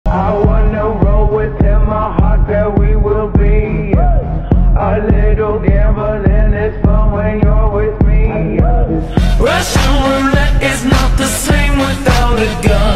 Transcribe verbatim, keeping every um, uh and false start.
I wanna roll with him, my heart that we will be. A little gambling is fun when you're with me. Russian roulette is not the same without a gun.